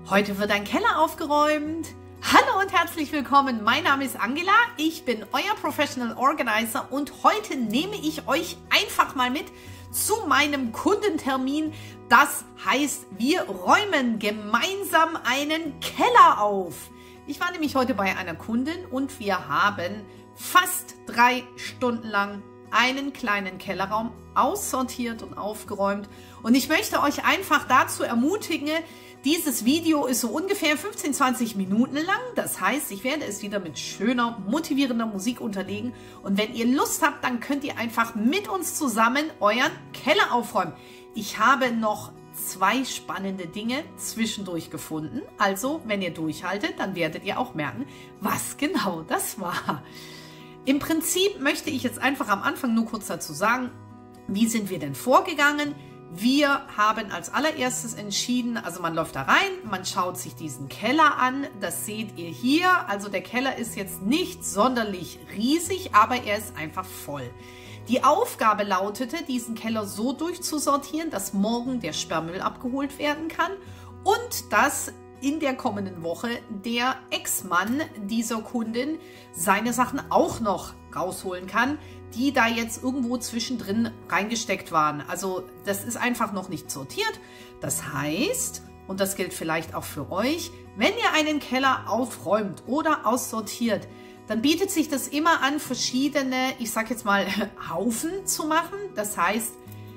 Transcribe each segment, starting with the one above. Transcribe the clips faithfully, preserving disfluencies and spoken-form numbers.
Heute wird ein Keller aufgeräumt. Hallo und herzlich willkommen. Mein Name ist Angela. Ich bin euer Professional Organizer und heute nehme ich euch einfach mal mit zu meinem Kundentermin. Das heißt, wir räumen gemeinsam einen Keller auf. Ich war nämlich heute bei einer Kundin und wir haben fast drei Stunden lang einen kleinen Kellerraum aussortiert und aufgeräumt. Und ich möchte euch einfach dazu ermutigen, dieses Video ist so ungefähr fünfzehn, zwanzig Minuten lang. Das heißt, ich werde es wieder mit schöner, motivierender Musik unterlegen. Und wenn ihr Lust habt, dann könnt ihr einfach mit uns zusammen euren Keller aufräumen. Ich habe noch zwei spannende Dinge zwischendurch gefunden. Also, wenn ihr durchhaltet, dann werdet ihr auch merken, was genau das war. Im Prinzip möchte ich jetzt einfach am Anfang nur kurz dazu sagen, wie sind wir denn vorgegangen? Wir haben als allererstes entschieden, also man läuft da rein, man schaut sich diesen Keller an, das seht ihr hier. Also der Keller ist jetzt nicht sonderlich riesig, aber er ist einfach voll. Die Aufgabe lautete, diesen Keller so durchzusortieren, dass morgen der Sperrmüll abgeholt werden kann und dass in der kommenden Woche der Ex-Mann dieser Kundin seine Sachen auch noch rausholen kann, die da jetzt irgendwo zwischendrin reingesteckt waren. Also das ist einfach noch nicht sortiert. Das heißt, und das gilt vielleicht auch für euch, wenn ihr einen Keller aufräumt oder aussortiert, dann bietet sich das immer an, verschiedene, ich sag jetzt mal, Haufen zu machen. Das heißt,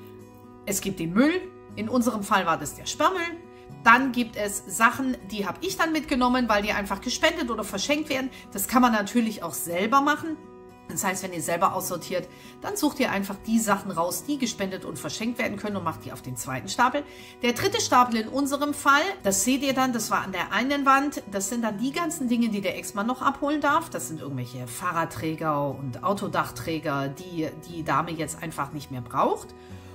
es gibt den Müll, in unserem Fall war das der Sperrmüll. Dann gibt es Sachen, die habe ich dann mitgenommen, weil die einfach gespendet oder verschenkt werden. Das kann man natürlich auch selber machen. Das heißt, wenn ihr selber aussortiert, dann sucht ihr einfach die Sachen raus, die gespendet und verschenkt werden können und macht die auf den zweiten Stapel. Der dritte Stapel in unserem Fall, das seht ihr dann, das war an der einen Wand. Das sind dann die ganzen Dinge, die der Ex-Mann noch abholen darf. Das sind irgendwelche Fahrradträger und Autodachträger, die die Dame jetzt einfach nicht mehr braucht.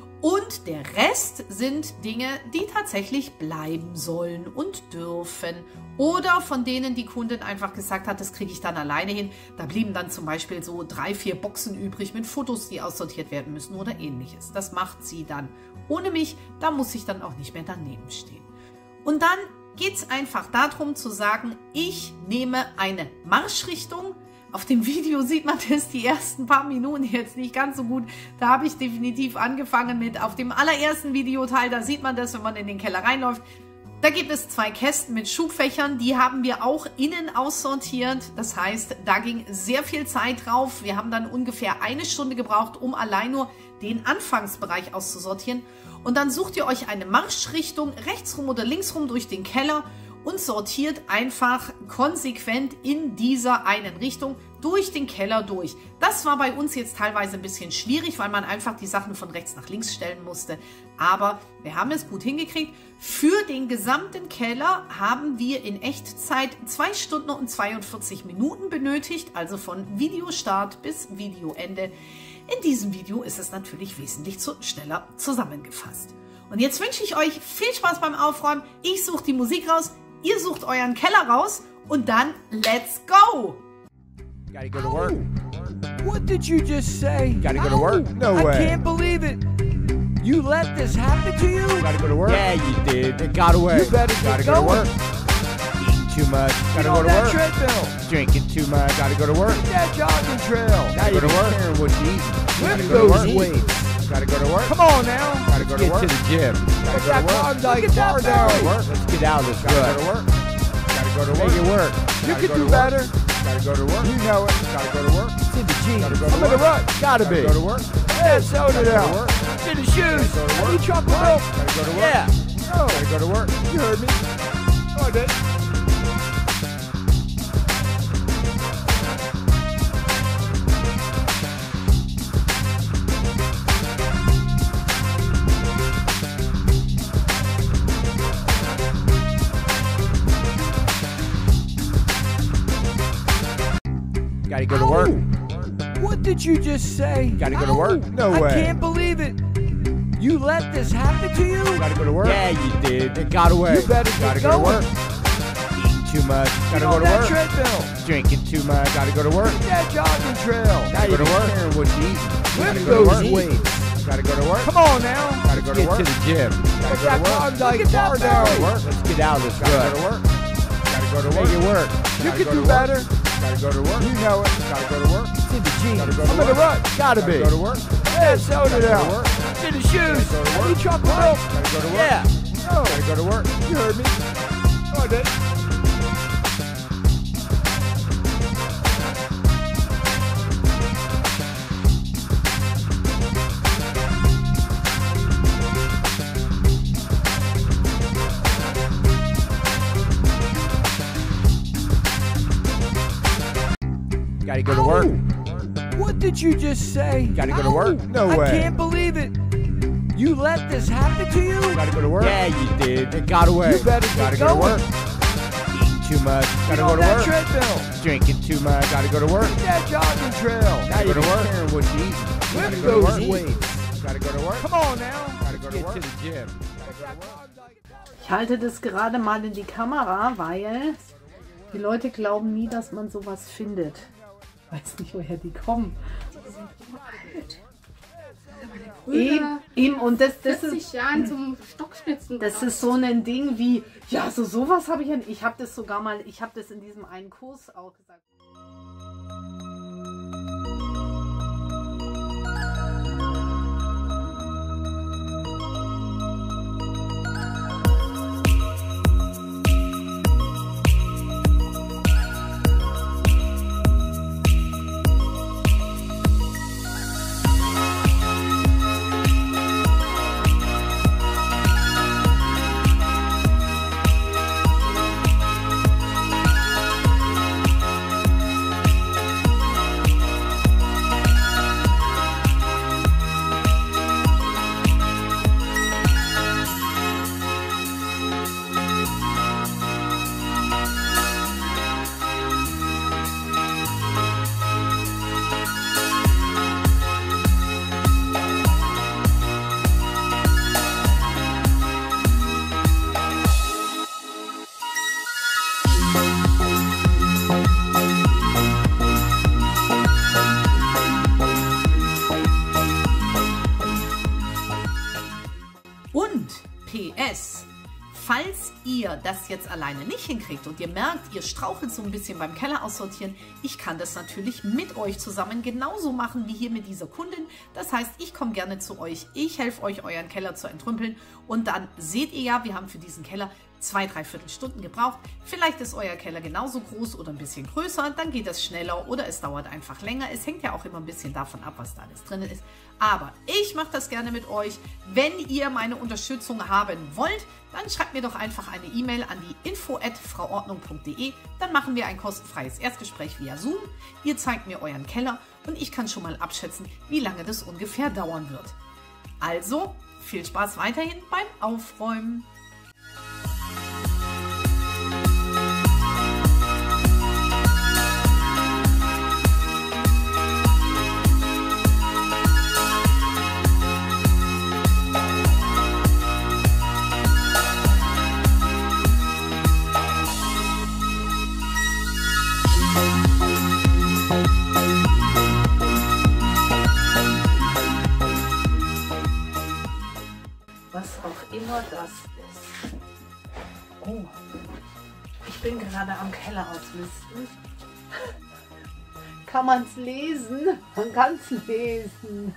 Und der Rest sind Dinge, die tatsächlich bleiben sollen und dürfen. Oder von denen die Kundin einfach gesagt hat, das kriege ich dann alleine hin. Da blieben dann zum Beispiel so drei, vier Boxen übrig mit Fotos, die aussortiert werden müssen oder ähnliches. Das macht sie dann ohne mich. Da muss ich dann auch nicht mehr daneben stehen. Und dann geht es einfach darum zu sagen, ich nehme eine Marschrichtung. Auf dem Video sieht man das die ersten paar Minuten jetzt nicht ganz so gut. Da habe ich definitiv angefangen mit auf dem allerersten Videoteil. Da sieht man das, wenn man in den Keller reinläuft. Da gibt es zwei Kästen mit Schubfächern. Die haben wir auch innen aussortiert. Das heißt, da ging sehr viel Zeit drauf. Wir haben dann ungefähr eine Stunde gebraucht, um allein nur den Anfangsbereich auszusortieren. Und dann sucht ihr euch eine Marschrichtung rechtsrum oder linksrum durch den Keller und sortiert einfach konsequent in dieser einen Richtung durch den Keller durch. Das war bei uns jetzt teilweise ein bisschen schwierig, weil man einfach die Sachen von rechts nach links stellen musste. Aber wir haben es gut hingekriegt. Für den gesamten Keller haben wir in Echtzeit zwei Stunden und zweiundvierzig Minuten benötigt, also von Videostart bis Videoende. In diesem Video ist es natürlich wesentlich schneller zusammengefasst. Und jetzt wünsche ich euch viel Spaß beim Aufräumen. Ich suche die Musik raus. Ihr sucht euren Keller raus und dann let's go! Gotta go to work. What did you just say? Gotta go to work. No way. I can't believe it. You let this happen to you? Gotta go to work. Yeah, you did. It got away. You better gotta get go to going. work. Eating too much. Gotta Get go on to that work. treadmill. Drinking too much. Gotta go to work. Get that jogging trail. Gotta go to work. What you eat. Gotta Lift go to those work. weights. Gotta go to work. Come on now. Gotta go to Get work. to the gym. Gotta Put go that to work. Klondike Look at bar that down. belly. Work. Let's get out of this. Gotta go to work. Gotta go to work. Make it work. You Gotta can go do to work. better. Gotta go to work. You know it. Gotta go to work. It's in the jeans. Gotta go to I'm in the work. rut. Gotta be. Gotta go to work. Yeah, soda Gotta go now. to work. In the shoes. Gotta go to work. Any chocolate milk? Gotta go to work. Yeah. Oh, Gotta go to work. you heard me. Go on, Dave. Gotta go to work. What did you just say? Gotta go to work. No way. I can't believe it. You let this happen to you? Gotta go to work. Yeah, you did. It got away. You better get Gotta go to going. work. Eating too much. Gotta Get go on to that work. treadmill. Drinking too much. Gotta go to work. Get that jogging trail. Gotta go to work. What you eat. Lift Gotta go to those work. weights. Gotta go to work. Come on now. Gotta go to Get work. to the gym. Gotta Put go that to work. Klondike Look at bar that down. belly. Work. Let's get out of this Gotta rut. go to work. Gotta go to work. Make it work. You Gotta can go do to work. better. Gotta go to work. You know it. Gotta go to work. It's in the Gotta jeans. go to I'm in the work. rut. Gotta be. Gotta go to work. Yeah, soda Gotta go now. to work. In the shoes. Gotta go to I work. need chocolate milk. Gotta go to work. Yeah. No. Gotta go to work. You heard me. Oh, I did. Gotta go to work. What did you just say? Gotta go to work. No I way. can't believe it. You let this happen to you? Gotta go to work. Yeah, you did. It got away. You better get Gotta go going. to work. Eating too much. Gotta Get go on to that work. treadmill. Drinking too much. Gotta go to work. Get that jogging trail. Gotta Now go you to don't work. care what you eat. Gotta Lift go to those work. weights. Gotta go to work. Come on now. Gotta go to Get work. to the gym. Ich halte das gerade mal in die Kamera, weil die Leute glauben nie, dass man sowas findet. Ich weiß nicht, woher die kommen. Eben, eben, und das, das ist... vierzig Jahren zum Stockschnitzen. Das ist so ein Ding wie, ja, so sowas habe ich ja nicht. Ich habe das sogar mal, ich habe das in diesem einen Kurs auch gesagt. P S. Falls ihr das jetzt alleine nicht hinkriegt und ihr merkt, ihr strauchelt so ein bisschen beim Keller aussortieren, ich kann das natürlich mit euch zusammen genauso machen wie hier mit dieser Kundin. Das heißt, ich komme gerne zu euch, ich helfe euch, euren Keller zu entrümpeln und dann seht ihr ja, wir haben für diesen Keller zwei, dreiviertel Stunden gebraucht. Vielleicht ist euer Keller genauso groß oder ein bisschen größer, dann geht das schneller oder es dauert einfach länger. Es hängt ja auch immer ein bisschen davon ab, was da alles drin ist. Aber ich mache das gerne mit euch. Wenn ihr meine Unterstützung haben wollt, dann schreibt mir doch einfach eine E-Mail an die info at frauordnung punkt de. Dann machen wir ein kostenfreies Erstgespräch via Zoom. Ihr zeigt mir euren Keller und ich kann schon mal abschätzen, wie lange das ungefähr dauern wird. Also, viel Spaß weiterhin beim Aufräumen. Was auch immer das ist. Oh, ich bin gerade am Keller ausmisten. Kann man es lesen? Man kann es lesen.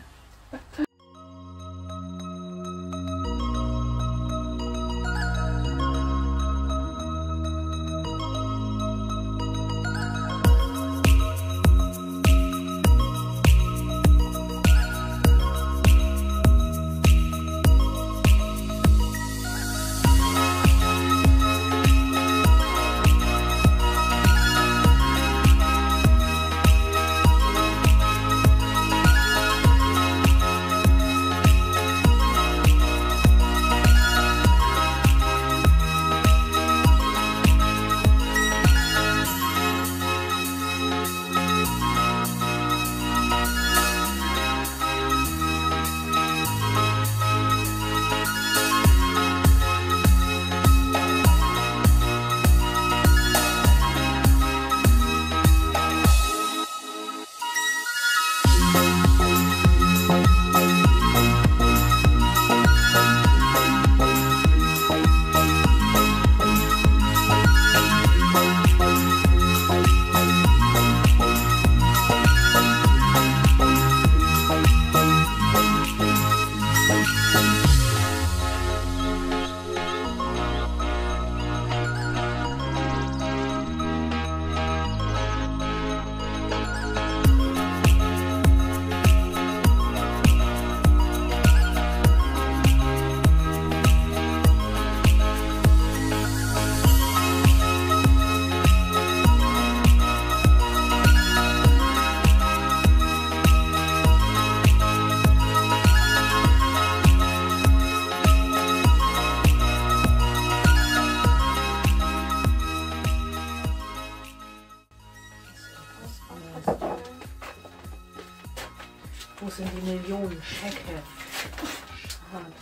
Wo sind die Millionen Schecke? Schade.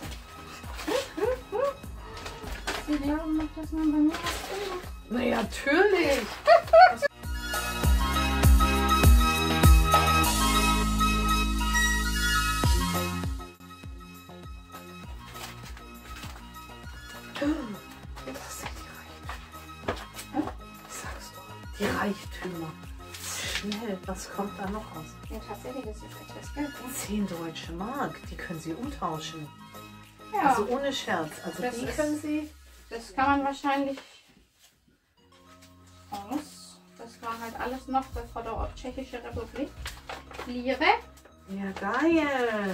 Sie glauben nicht, dass man bei mir was findet. Na ja, natürlich. Das sind die Reichtümer. Ich sag's doch. Die Reichtümer. Schnell, was kommt da noch raus? Ja, tatsächlich, das ist etwas Geld. Ne? zehn deutsche Mark, die können Sie umtauschen. Ja, Also ohne Scherz. Also Das die ist- können Sie. das kann man wahrscheinlich aus. Das war halt alles noch vor der Tschechischen Republik. Lire. Ja, geil.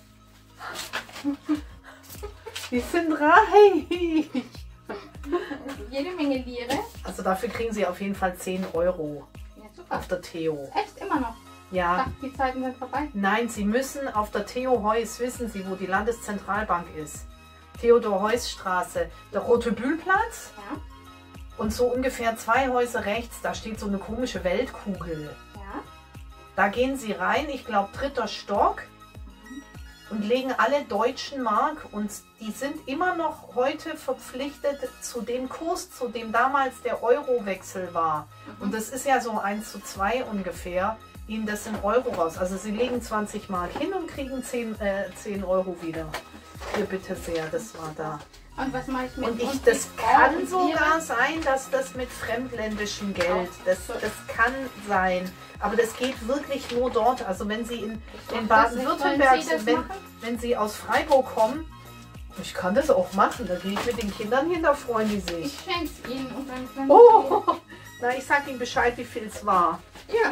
Die sind reich. Jede Menge Lire. Also dafür kriegen Sie auf jeden Fall zehn Euro Ja, super. auf der Theo. Echt immer noch. Ich Ja. dachte, die Zeiten sind vorbei. Nein, Sie müssen auf der Theo Heuss, wissen Sie, wo die Landeszentralbank ist. Theodor-Heuss-Straße, der Rote Bühlplatz Ja. und so ungefähr zwei Häuser rechts, da steht so eine komische Weltkugel. Ja. Da gehen Sie rein, ich glaube dritter Stock, und legen alle deutschen Mark, und die sind immer noch heute verpflichtet zu dem Kurs, zu dem damals der Eurowechsel war. Und das ist ja so eins zu zwei ungefähr, Ihnen das in Euro raus. Also Sie legen zwanzig Mark hin und kriegen zehn, äh, zehn Euro wieder. Hier bitte sehr, das war da. Und was mache ich mit Und ich, uns das mit kann Euro und sogar Lire? sein, dass das mit fremdländischem Geld, das, das kann sein. Aber das geht wirklich nur dort. Also wenn Sie in, in dachte, das nicht. Baden-Württemberg Wollen Sie das sind, wenn, machen? wenn Sie aus Freiburg kommen, ich kann das auch machen, da gehe ich mit den Kindern hin, da freuen die sich. Ich schenke es Ihnen und dann können Oh, na, ich sag Ihnen Bescheid, wie viel es war. Sie... Ja.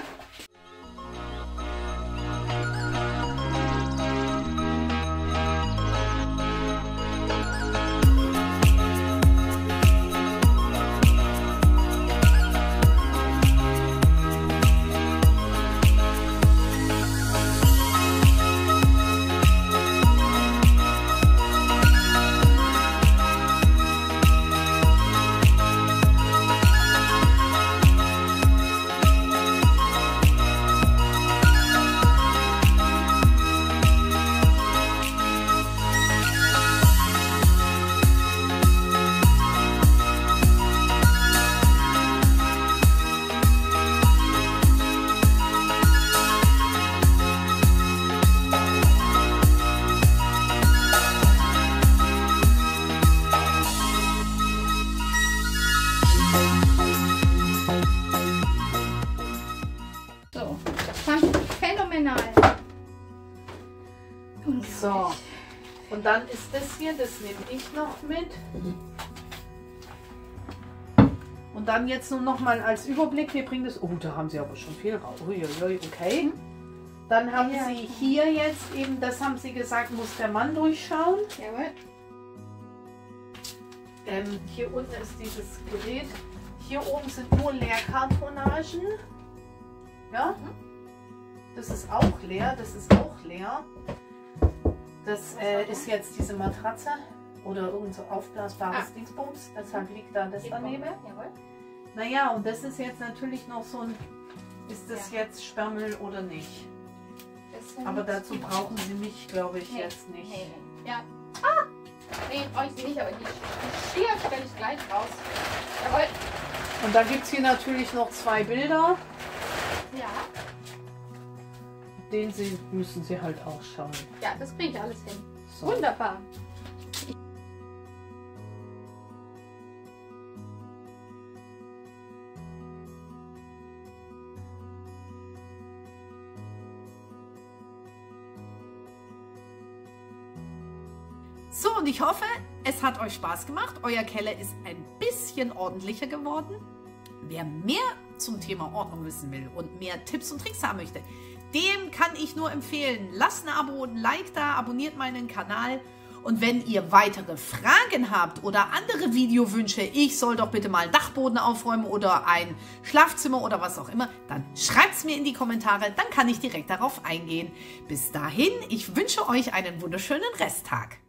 So, das fand ich phänomenal. So, und dann ist das hier, das nehme ich noch mit. Und dann jetzt nur noch mal als Überblick, wir bringen das, oh, da haben Sie aber schon viel raus. Uiuiui, okay. Dann haben Ja. Sie hier jetzt eben, das haben Sie gesagt, muss der Mann durchschauen. Jawohl. Ähm, hier unten ist dieses Gerät. Hier oben sind nur Leerkartonagen. Ja, das ist auch leer, das ist auch leer. Das äh, ist jetzt diese Matratze oder irgend so aufblasbares Ah. Dingsbums, deshalb liegt da das daneben. Jawohl. Naja, und das ist jetzt natürlich noch so ein, ist das Ja. jetzt Sperrmüll oder nicht? Das sind Aber dazu brauchen Sie mich, glaube ich, Nee. jetzt nicht. Nee, nee. Ja. Ah! Nee, brauche ich sie nicht, aber die, die Stier stelle ich gleich raus. Jawohl. Und dann gibt es hier natürlich noch zwei Bilder, Ja. den Sie, müssen Sie halt auch schauen. Ja, das kriege ich alles hin. So. Wunderbar. So, und ich hoffe, es hat euch Spaß gemacht. Euer Keller ist ein bisschen ordentlicher geworden. Wer mehr zum Thema Ordnung wissen will und mehr Tipps und Tricks haben möchte, dem kann ich nur empfehlen, lasst ein Abo, ein Like da, abonniert meinen Kanal. Und wenn ihr weitere Fragen habt oder andere Videowünsche, ich soll doch bitte mal einen Dachboden aufräumen oder ein Schlafzimmer oder was auch immer, dann schreibt es mir in die Kommentare, dann kann ich direkt darauf eingehen. Bis dahin, ich wünsche euch einen wunderschönen Resttag.